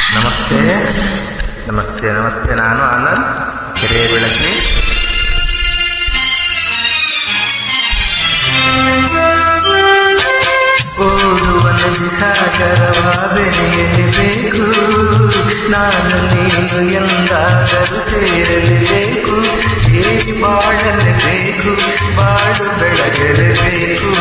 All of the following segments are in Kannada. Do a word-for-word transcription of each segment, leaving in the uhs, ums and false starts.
ನಮಸ್ತೆ ನಮಸ್ತೆ ನಮಸ್ತೆ ನಾನು ಆನಂದ್ ಕೆರೆ ಬೆಳಕಿ. ಓದುವ ಸಾಗರವ ಬೆರೆಯಲೇಬೇಕು, ನಾನು ನೀನು ಎಂದಾದರೂ ಸೇರಲೇಬೇಕು, ಸೇರಿ ಬಾಳಲೇಬೇಕು, ಬಾಳು ಬೆಳಗಲೇಬೇಕು.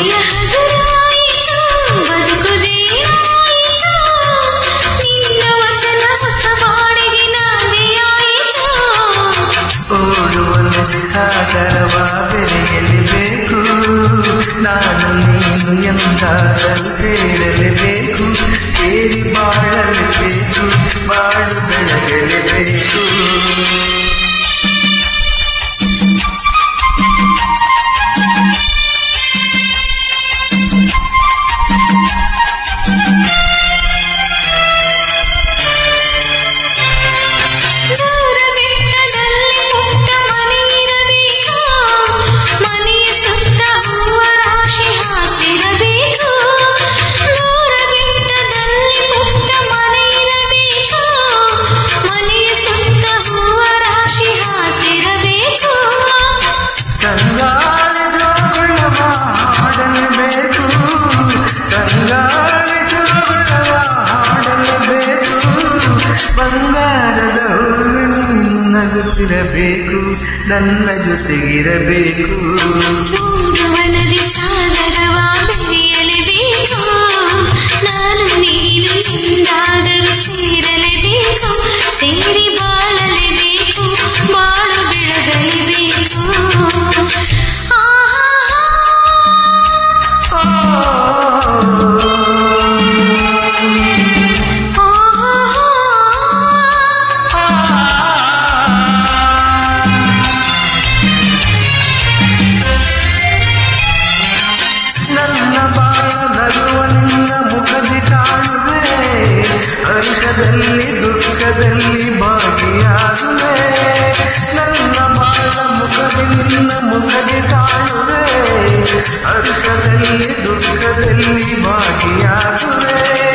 ಓಡುವ ಸಾಗರವ ಬೆರೆಯಲೇಬೇಕು, ನಾನು ನೀನು ಎಂದಾದರೂ ಸೇರಲೇಬೇಕು, ಸೇರಿ ಬಾಳಲೇಬೇಕು, ಬಾಳು ಬೆಳಗಲೇಬೇಕು. ಬಂಗಾರದ ನಗುತ್ತಿರಬೇಕು, ನನ್ನ ಜೊತೆಗಿರಬೇಕು. ಮನದಿ ಸಾಗರವ ಬೆರೆಯಲೇಬೇಕು, ನಾನು ನೀನು ಎಂದಾದರೂ ಸೇರಲೇಬೇಕು, ಸೇರಿ ಬಾಳಲೇಬೇಕು, ಬಾಳು ಬೆಳಗಲೇಬೇಕು. ನಗುವನ್ನ ಮುಖದಿ ಕಾಣುವೆ, ಹರ್ಷದಲ್ಲಿ ದುಃಖದಲ್ಲಿ ಭಾಗಿಯಾಗುವೆ. ನನ್ನ ಬಾಳ ಮುಖದಿ ನಿನ್ನ ಮುಖದಿ ಕಾಣುವೆ, ಹರ್ಷದಲ್ಲಿ ದುಃಖದಲ್ಲಿ ಭಾಗಿಯಾಗುವೆ.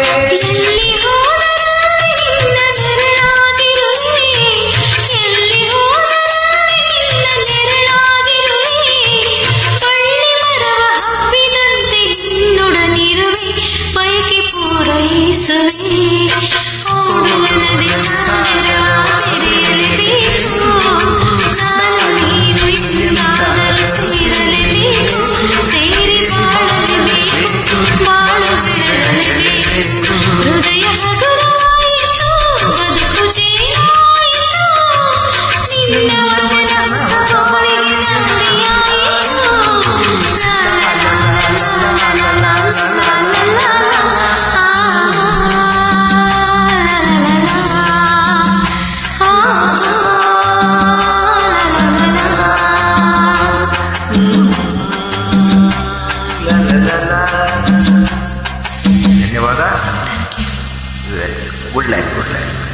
ಬಯಕೆ ಪೂರೈಸುವೆ, ಓಡುವನದಿ ಸಾಗರವ ಬೆರೆಯಲೇಬೇಕು, ನಾನು ನೀನು ಎಂದಾದರೂ ಸೇರಲೇಬೇಕು, ಸೇರಿ ಬಾಳಲೇಬೇಕು, ಬಾಳು ಬೆಳಗಲೇಬೇಕು. ಹೃದಯ ಹಗುರಾಯಿತು, ಬದುಕು ಜೇನಾಯಿತು, ನಿನ್ನ ವಚನ ಸಬಾಳಿಗೆ ನುಡಿಯಾಯಿತು. ಧನ್ಯವಾದ. Good life good life